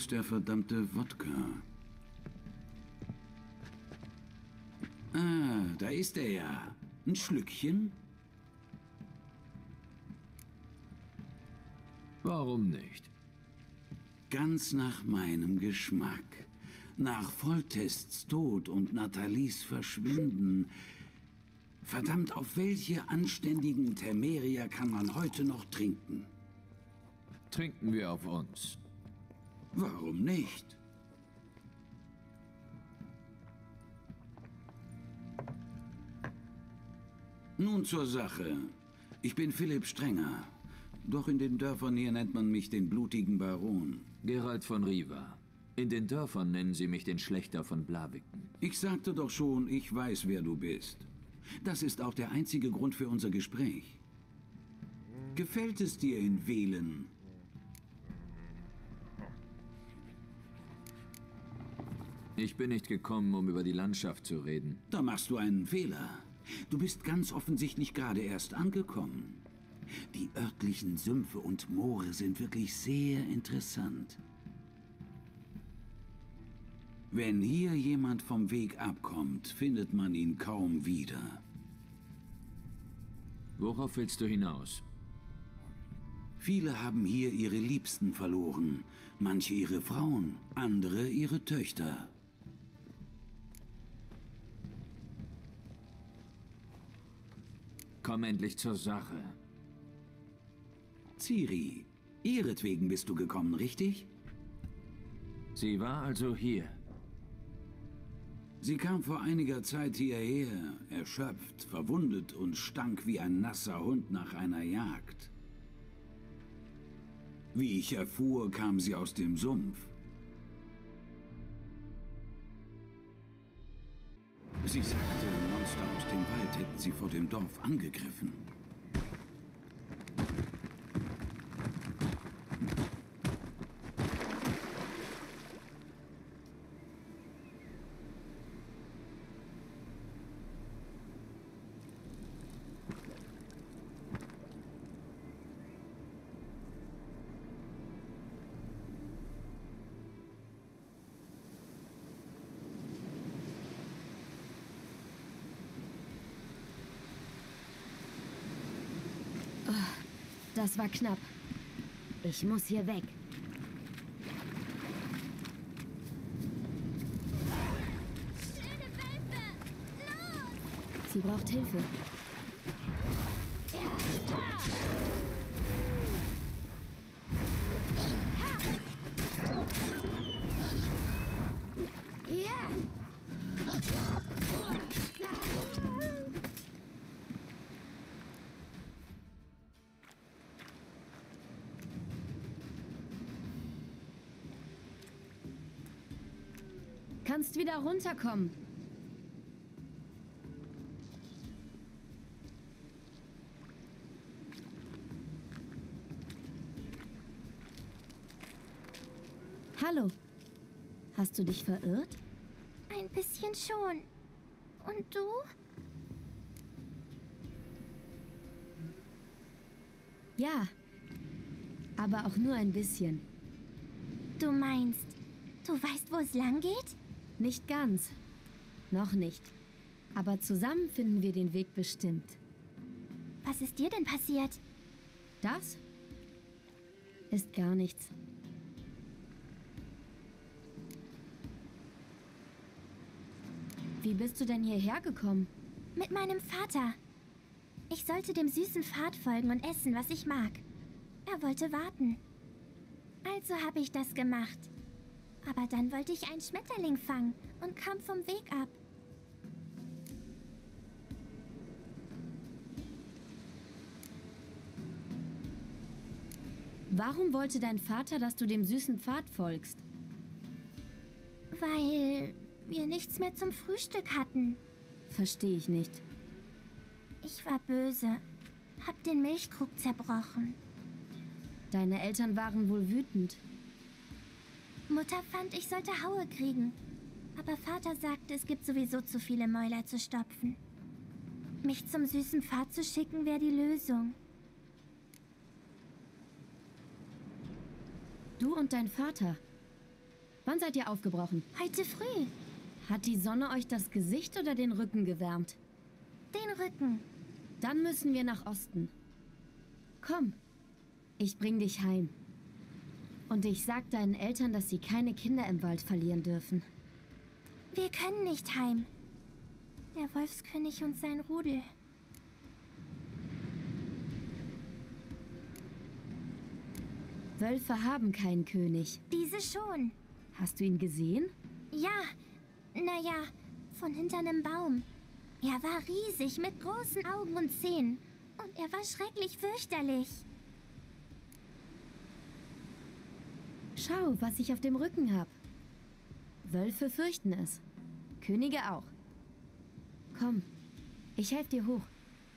ist der verdammte Wodka? Ah, da ist er ja. Ein Schlückchen? Warum nicht? Ganz nach meinem Geschmack. Nach Foltests Tod und Nathalies Verschwinden. Verdammt, auf welche anständigen Temerier kann man heute noch trinken? Trinken wir auf uns. Warum nicht? Nun zur Sache. Ich bin Philipp Strenger. Doch in den Dörfern hier nennt man mich den blutigen Baron. Geralt von Riva. In den Dörfern nennen sie mich den Schlächter von Blaviken. Ich sagte doch schon, ich weiß, wer du bist. Das ist auch der einzige Grund für unser Gespräch. Gefällt es dir in Velen? Ich bin nicht gekommen, um über die Landschaft zu reden. Da machst du einen Fehler. Du bist ganz offensichtlich gerade erst angekommen. Die örtlichen Sümpfe und Moore sind wirklich sehr interessant. Wenn hier jemand vom Weg abkommt, findet man ihn kaum wieder. Worauf willst du hinaus? Viele haben hier ihre Liebsten verloren. Manche ihre Frauen, andere ihre Töchter. Komm endlich zur Sache. Ciri, ihretwegen bist du gekommen, richtig? Sie war also hier. Sie kam vor einiger Zeit hierher, erschöpft, verwundet und stank wie ein nasser Hund nach einer Jagd. Wie ich erfuhr, kam sie aus dem Sumpf. Sie sagte, Monster aus dem Wald hätten sie vor dem Dorf angegriffen. Das war knapp. Ich muss hier weg. Schöne Wölfe! Los! Sie braucht Hilfe. Ja! Kannst wieder runterkommen. Hallo. Hast du dich verirrt? Ein bisschen schon. Und du? Ja. Aber auch nur ein bisschen. Du meinst, du weißt, wo es lang geht? Nicht ganz. Noch nicht. Aber zusammen finden wir den Weg bestimmt. Was ist dir denn passiert? Das ist gar nichts. Wie bist du denn hierher gekommen? Mit meinem Vater. Ich sollte dem süßen Pfad folgen und essen, was ich mag. Er wollte warten. Also habe ich das gemacht. Aber dann wollte ich einen Schmetterling fangen und kam vom Weg ab. Warum wollte dein Vater, dass du dem süßen Pfad folgst? Weil wir nichts mehr zum Frühstück hatten. Verstehe ich nicht. Ich war böse. Hab den Milchkrug zerbrochen. Deine Eltern waren wohl wütend. Mutter fand, ich sollte Haue kriegen. Aber Vater sagte, es gibt sowieso zu viele Mäuler zu stopfen. Mich zum süßen Pfad zu schicken, wäre die Lösung. Du und dein Vater. Wann seid ihr aufgebrochen? Heute früh. Hat die Sonne euch das Gesicht oder den Rücken gewärmt? Den Rücken. Dann müssen wir nach Osten. Komm, ich bring dich heim. Und ich sag deinen Eltern, dass sie keine Kinder im Wald verlieren dürfen. Wir können nicht heim. Der Wolfskönig und sein Rudel. Wölfe haben keinen König. Diese schon. Hast du ihn gesehen? Ja, naja, von hinter einem Baum. Er war riesig mit großen Augen und Zähnen. Und er war schrecklich fürchterlich. Schau, was ich auf dem Rücken hab. Wölfe fürchten es. Könige auch. Komm, ich helfe dir hoch.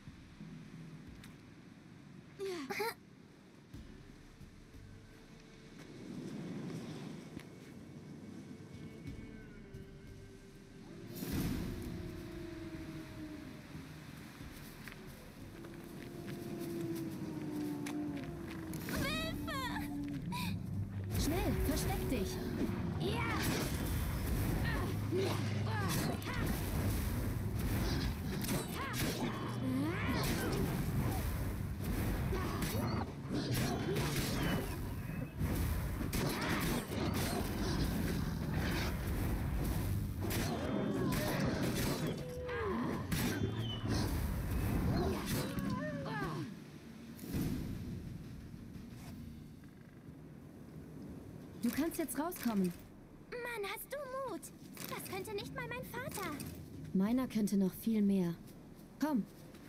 Schnell, versteck dich. Ja! Du kannst jetzt rauskommen. Mann, hast du Mut? Das könnte nicht mal mein Vater. Meiner könnte noch viel mehr. Komm.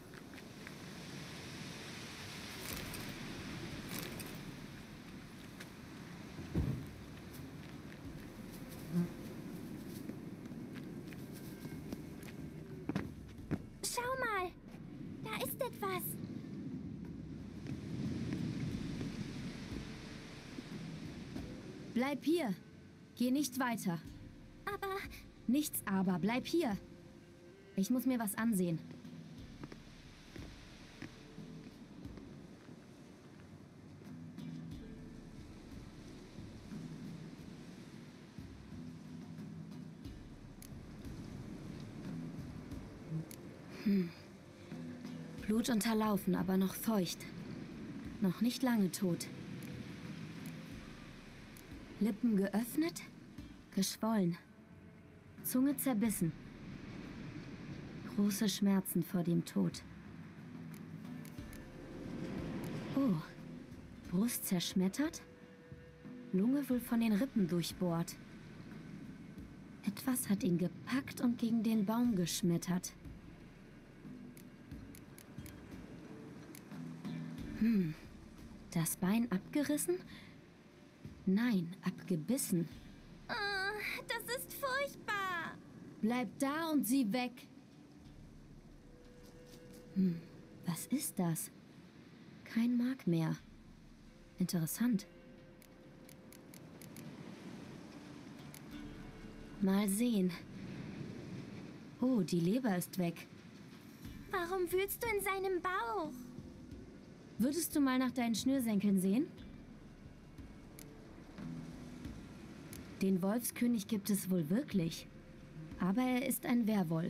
Schau mal, da ist etwas. Bleib hier. Geh nicht weiter. Aber Nichts aber, bleib hier. Ich muss mir was ansehen. Blut unterlaufen, aber noch feucht. Noch nicht lange tot. Lippen geöffnet, geschwollen. Zunge zerbissen. Große Schmerzen vor dem Tod. Oh, Brust zerschmettert? Lunge wohl von den Rippen durchbohrt. Etwas hat ihn gepackt und gegen den Baum geschmettert. Das Bein abgerissen? Nein, abgebissen. das ist furchtbar. Bleib da und sieh weg. Was ist das? Kein Mark mehr. Interessant. Mal sehen. Oh, die Leber ist weg. Warum wühlst du in seinem Bauch? Würdest du mal nach deinen Schnürsenkeln sehen? Den Wolfskönig gibt es wohl wirklich. Aber er ist ein Werwolf.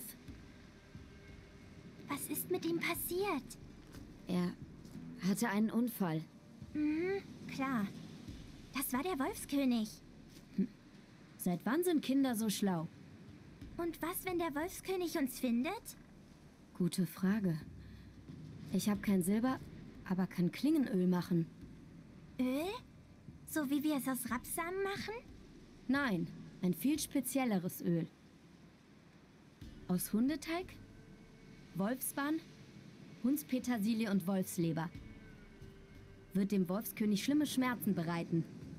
Was ist mit ihm passiert? Er hatte einen Unfall. Klar. Das war der Wolfskönig. Seit wann sind Kinder so schlau? Und was, wenn der Wolfskönig uns findet? Gute Frage. Ich habe kein Silber, aber kann Klingenöl machen. Öl? So wie wir es aus Rapsamen machen? Nein, ein viel spezielleres Öl. Aus Hundeteig, Wolfsbahn, Hundspetersilie und Wolfsleber. Wird dem Wolfskönig schlimme Schmerzen bereiten.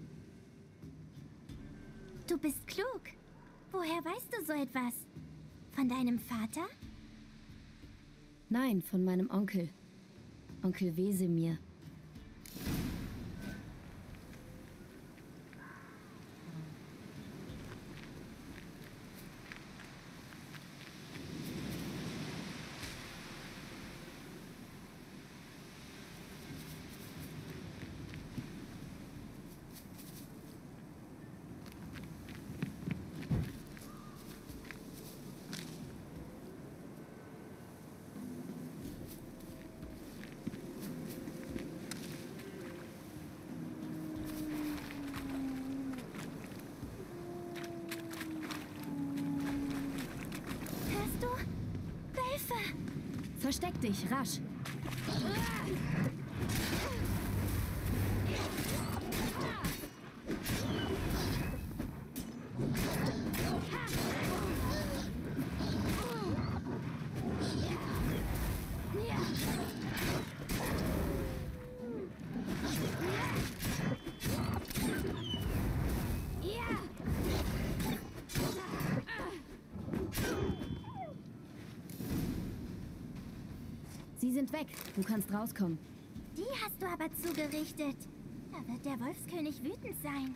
Du bist klug. Woher weißt du so etwas? Von deinem Vater? Nein, von meinem Onkel. Onkel Wesemir. Hilfe! Versteck dich, rasch. Sie sind weg. Du kannst rauskommen. Die hast du aber zugerichtet. Da wird der Wolfskönig wütend sein.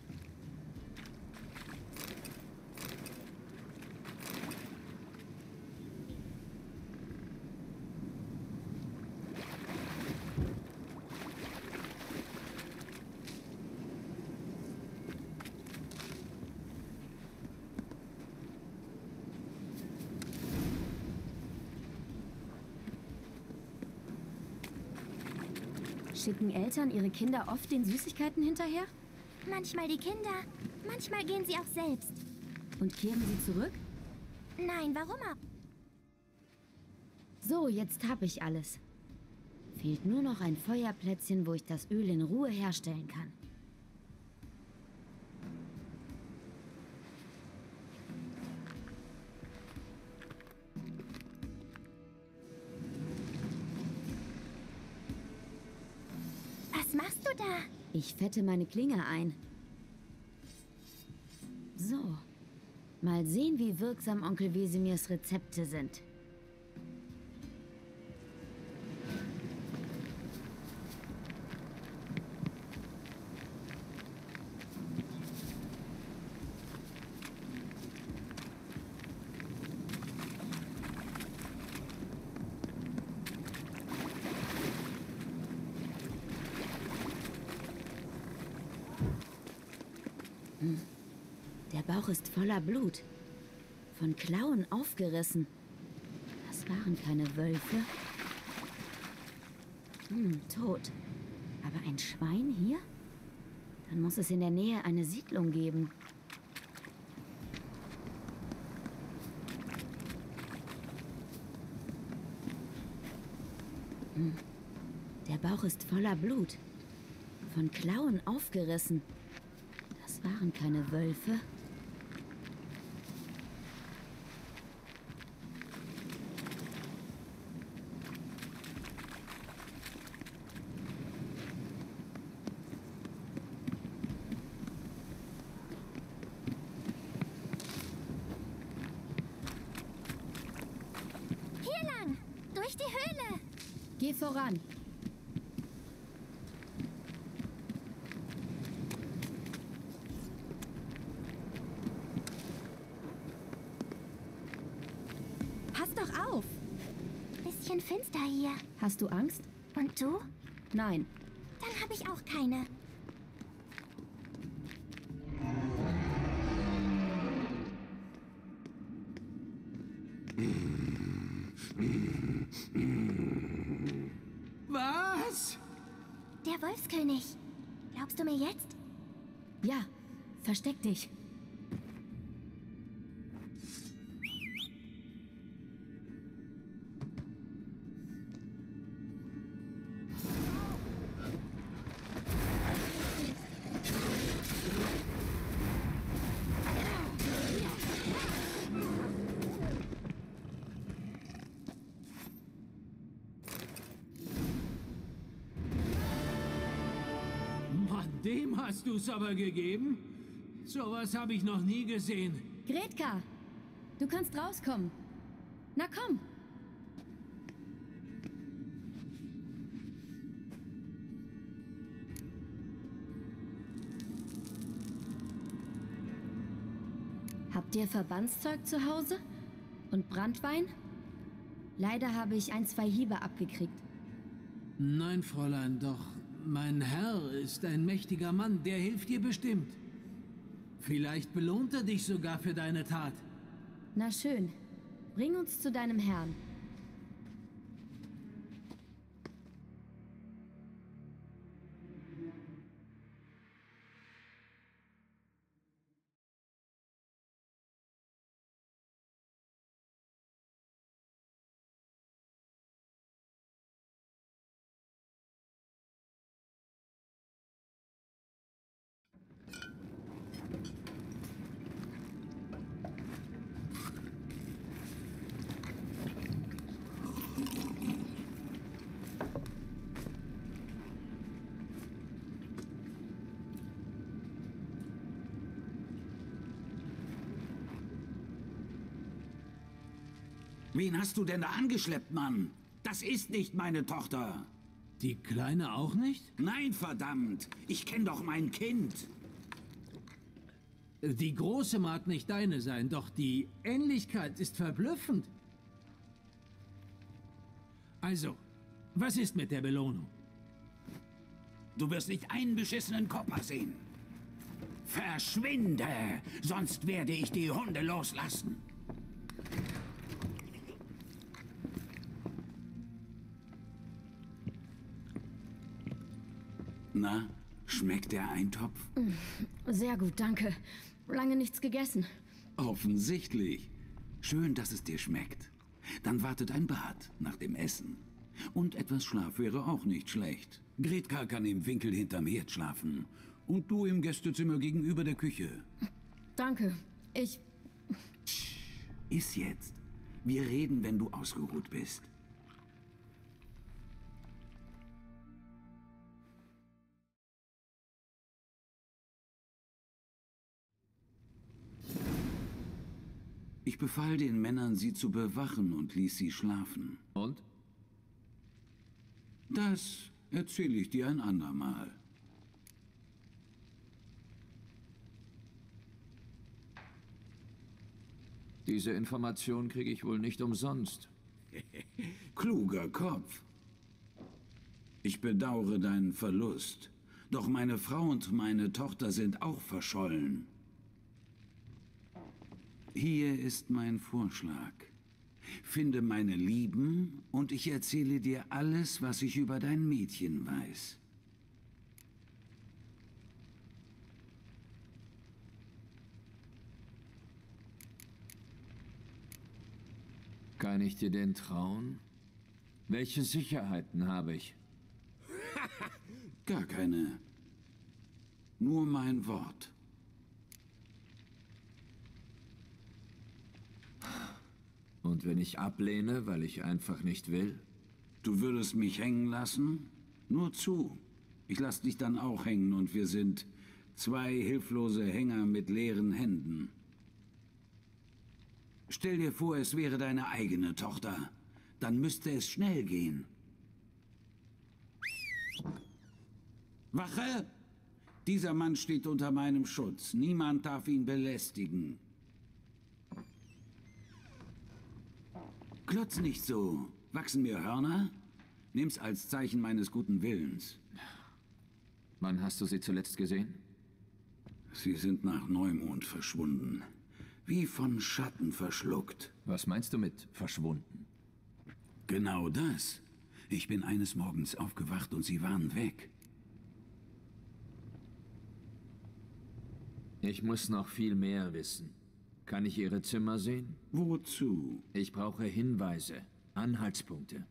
Schicken Eltern ihre Kinder oft den Süßigkeiten hinterher? Manchmal die Kinder, manchmal gehen sie auch selbst. Und kehren sie zurück? Nein, warum auch? So, jetzt habe ich alles. Fehlt nur noch ein Feuerplätzchen, wo ich das Öl in Ruhe herstellen kann. Was machst du da? Ich fette meine Klinge ein. So. Mal sehen, wie wirksam Onkel Wesemirs Rezepte sind. Der Bauch ist voller Blut. Von Klauen aufgerissen. Das waren keine Wölfe. Tot. Aber ein Schwein hier? Dann muss es in der Nähe eine Siedlung geben. Der Bauch ist voller Blut. Von Klauen aufgerissen. Das waren keine Wölfe. Hier lang, durch die Höhle. Geh voran. Pass doch auf. Bisschen finster hier. Hast du Angst? Und du? Nein. Dann habe ich auch keine. Was? Der Wolfskönig. Glaubst du mir jetzt? Ja, versteck dich. Mann, dem hast du's aber gegeben? Sowas habe ich noch nie gesehen. Gretka, du kannst rauskommen. Na komm. Habt ihr Verbandszeug zu Hause? Und Branntwein? Leider habe ich 1, 2 Hiebe abgekriegt. Nein, Fräulein, doch mein Herr ist ein mächtiger Mann, der hilft dir bestimmt. Vielleicht belohnt er dich sogar für deine Tat. Na schön. Bring uns zu deinem Herrn. Wen hast du denn da angeschleppt, Mann? Das ist nicht meine Tochter. Die Kleine auch nicht? Nein, verdammt. Ich kenne doch mein Kind. Die Große mag nicht deine sein, doch die Ähnlichkeit ist verblüffend. Also, was ist mit der Belohnung? Du wirst nicht einen beschissenen Kopper sehen. Verschwinde, sonst werde ich die Hunde loslassen. Na, schmeckt der Eintopf? Sehr gut, danke. Lange nichts gegessen. Offensichtlich. Schön, dass es dir schmeckt. Dann wartet ein Bad nach dem Essen. Und etwas Schlaf wäre auch nicht schlecht. Gretka kann im Winkel hinterm Herd schlafen. Und du im Gästezimmer gegenüber der Küche. Danke. Iss jetzt. Wir reden, wenn du ausgeruht bist. Ich befahl den Männern, sie zu bewachen und ließ sie schlafen. Und? Das erzähle ich dir ein andermal. Diese Information kriege ich wohl nicht umsonst. Kluger Kopf. Ich bedauere deinen Verlust. Doch meine Frau und meine Tochter sind auch verschollen. Hier ist mein Vorschlag. Finde meine Lieben und ich erzähle dir alles, was ich über dein Mädchen weiß. Kann ich dir denn trauen? Welche Sicherheiten habe ich? Gar keine. Nur mein Wort. Und wenn ich ablehne, weil ich einfach nicht will? Du würdest mich hängen lassen? Nur zu. Ich lass dich dann auch hängen und wir sind zwei hilflose Hänger mit leeren Händen. Stell dir vor, es wäre deine eigene Tochter. Dann müsste es schnell gehen. Wache! Dieser Mann steht unter meinem Schutz. Niemand darf ihn belästigen. Klotz nicht so. Wachsen mir Hörner? Nimm's als Zeichen meines guten Willens. Wann hast du sie zuletzt gesehen? Sie sind nach Neumond verschwunden. Wie von Schatten verschluckt. Was meinst du mit verschwunden? Genau das. Ich bin eines Morgens aufgewacht und sie waren weg. Ich muss noch viel mehr wissen. Kann ich Ihre Zimmer sehen? Wozu? Ich brauche Hinweise, Anhaltspunkte.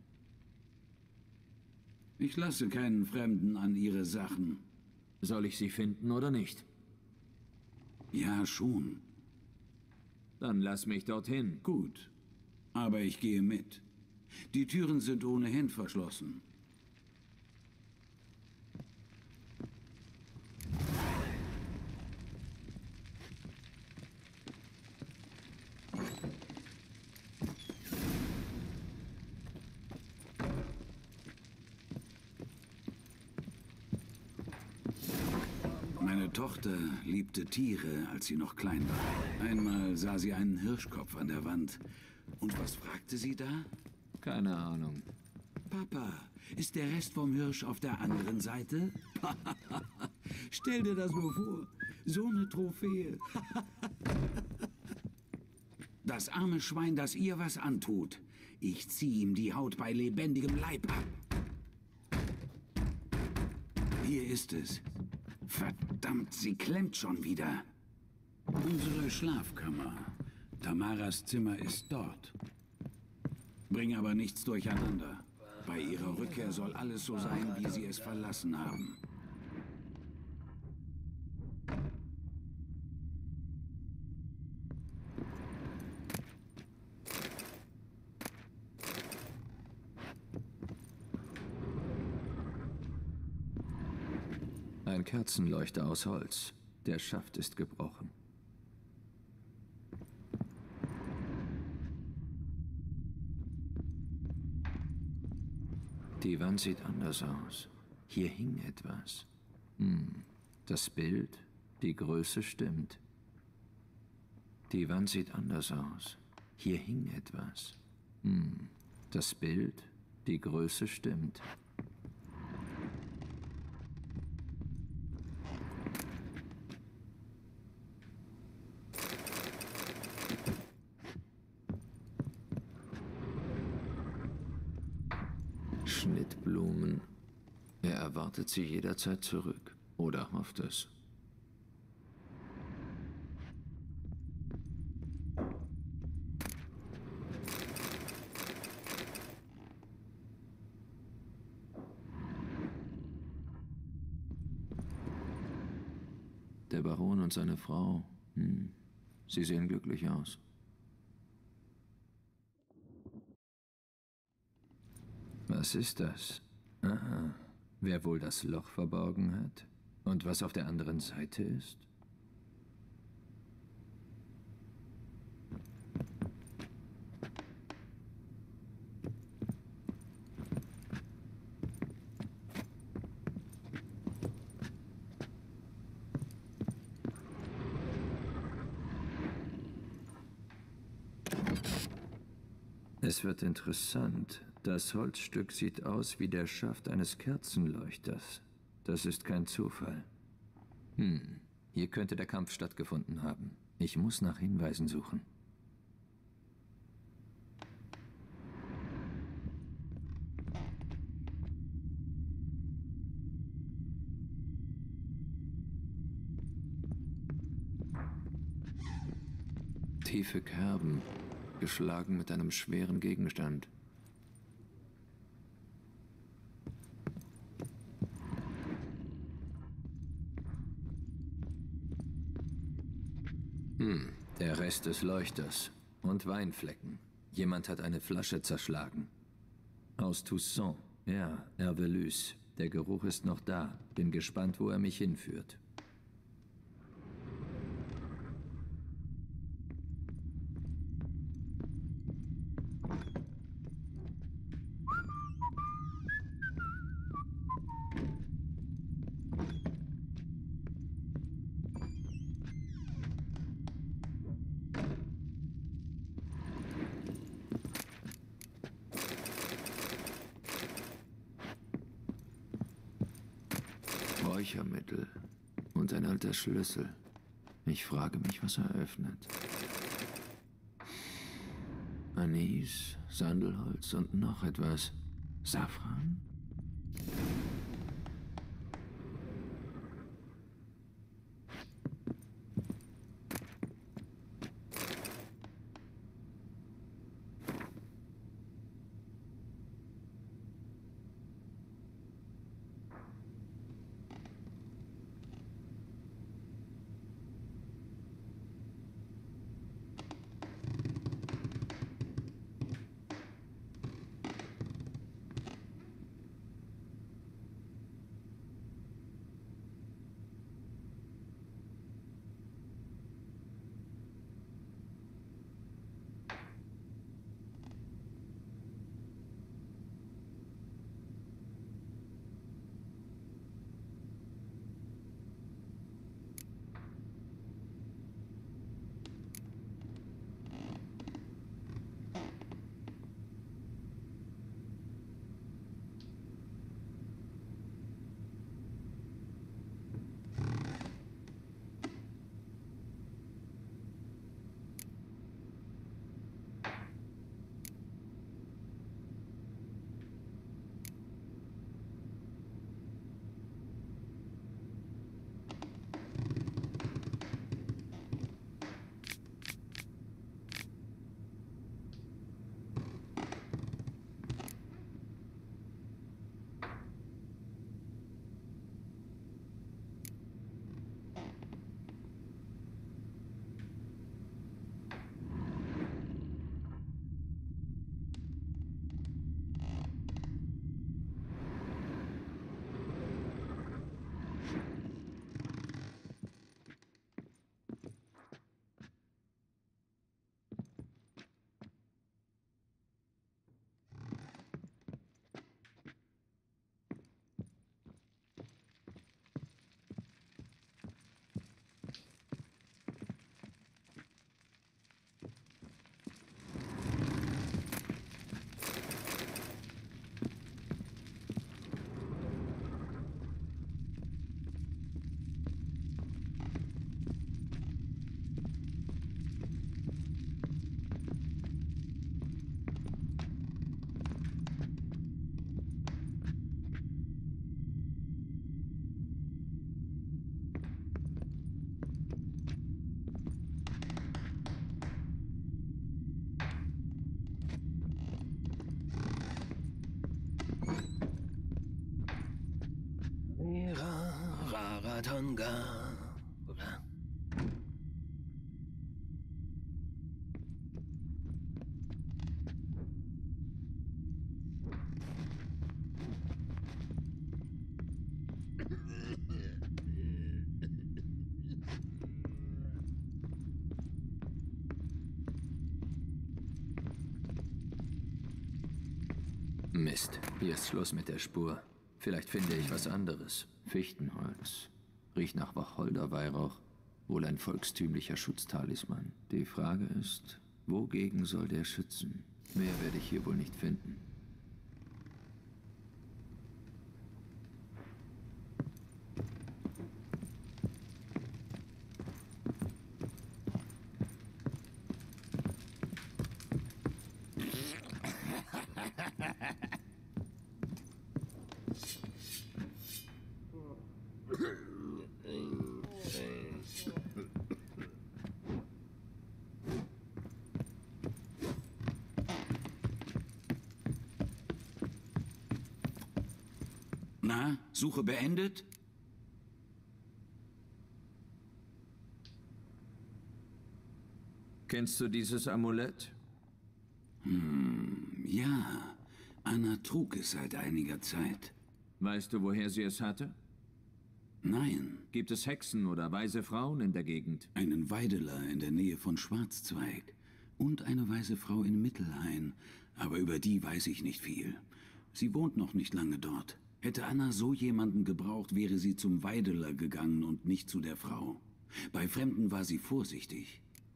Ich lasse keinen Fremden an ihre Sachen. Soll ich sie finden oder nicht? Ja, schon. Dann lass mich dorthin. Gut. Aber ich gehe mit. Die Türen sind ohnehin verschlossen. Meine Tochter liebte Tiere, als sie noch klein war. Einmal sah sie einen Hirschkopf an der Wand. Und was fragte sie da? Keine Ahnung. Papa, ist der Rest vom Hirsch auf der anderen Seite? Stell dir das mal vor. So eine Trophäe. Das arme Schwein, das ihr was antut. Ich zieh ihm die Haut bei lebendigem Leib ab. Hier ist es. Verdammt, sie klemmt schon wieder. Unsere Schlafkammer. Tamaras Zimmer ist dort. Bring aber nichts durcheinander. Bei ihrer Rückkehr soll alles so sein, wie sie es verlassen haben. Ein Kerzenleuchter aus Holz. Der Schaft ist gebrochen. Die Wand sieht anders aus. Hier hing etwas. Das Bild, die Größe stimmt. Die Wand sieht anders aus. Hier hing etwas. Das Bild, die Größe stimmt. Schnittblumen. Er erwartet sie jederzeit zurück. Oder hofft es. Der Baron und seine Frau. Sie sehen glücklich aus. Was ist das? Aha. Wer wohl das Loch verborgen hat? Und was auf der anderen Seite ist? Es wird interessant. Das Holzstück sieht aus wie der Schaft eines Kerzenleuchters. Das ist kein Zufall. Hier könnte der Kampf stattgefunden haben. Ich muss nach Hinweisen suchen. Tiefe Kerben, geschlagen mit einem schweren Gegenstand. Der Rest des Leuchters. Und Weinflecken. Jemand hat eine Flasche zerschlagen. Aus Toussaint. Ja, Hervelus. Der Geruch ist noch da. Bin gespannt, wo er mich hinführt. Räuchermittel und ein alter Schlüssel. Ich frage mich, was er öffnet. Anis, Sandelholz und noch etwas. Safran? Tonga, oder? Mist, hier ist Schluss mit der Spur. Vielleicht finde ich was anderes. Fichtenholz. Riecht nach Wacholderweihrauch. Wohl ein volkstümlicher Schutztalisman. Die Frage ist, wogegen soll der schützen? Mehr werde ich hier wohl nicht finden. Na, Suche beendet? Kennst du dieses Amulett? Ja, Anna trug es seit einiger Zeit. Weißt du, woher sie es hatte? Nein, Gibt es Hexen oder weise Frauen in der Gegend? einen Weideler in der Nähe von Schwarzzweig und eine weise Frau in Mittelhain, aber über die weiß ich nicht viel. Sie wohnt noch nicht lange dort. Hätte Anna so jemanden gebraucht, wäre sie zum Weideler gegangen und nicht zu der Frau. Bei Fremden war sie vorsichtig.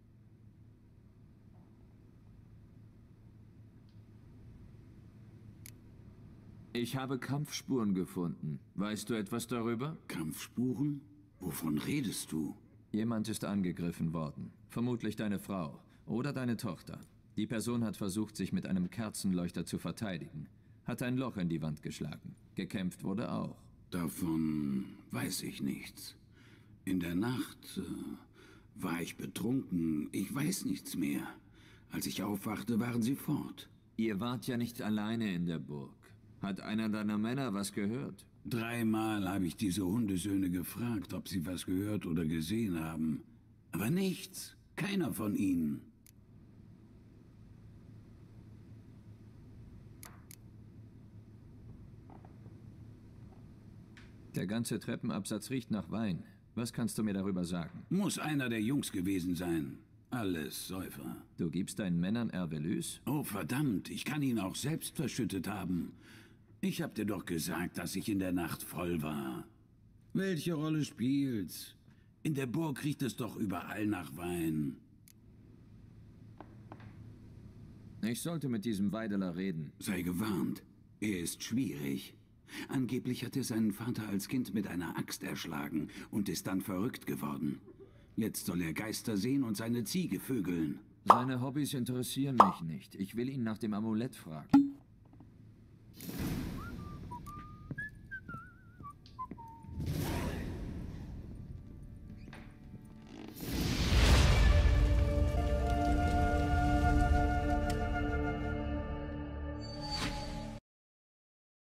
Ich habe Kampfspuren gefunden. Weißt du etwas darüber? Kampfspuren? Wovon redest du? Jemand ist angegriffen worden. Vermutlich deine Frau oder deine Tochter. Die Person hat versucht, sich mit einem Kerzenleuchter zu verteidigen. Hat ein Loch in die Wand geschlagen. Gekämpft wurde auch. Davon weiß ich nichts. In der Nacht war ich betrunken. Ich weiß nichts mehr. Als ich aufwachte, waren sie fort. Ihr wart ja nicht alleine in der Burg. Hat einer deiner Männer was gehört? 3-mal habe ich diese Hundesöhne gefragt, ob sie was gehört oder gesehen haben. Aber nichts. Keiner von ihnen. Der ganze Treppenabsatz riecht nach Wein. Was kannst du mir darüber sagen? Muss einer der Jungs gewesen sein. Alles Säufer. Du gibst deinen Männern Ervelys? Oh, verdammt. Ich kann ihn auch selbst verschüttet haben. Ich hab dir doch gesagt, dass ich in der Nacht voll war. Welche Rolle spielt's? In der Burg riecht es doch überall nach Wein. Ich sollte mit diesem Weideler reden. Sei gewarnt. Er ist schwierig. Angeblich hat er seinen Vater als Kind mit einer Axt erschlagen und ist dann verrückt geworden. Jetzt soll er Geister sehen und seine Ziege vögeln. Seine Hobbys interessieren mich nicht. Ich will ihn nach dem Amulett fragen.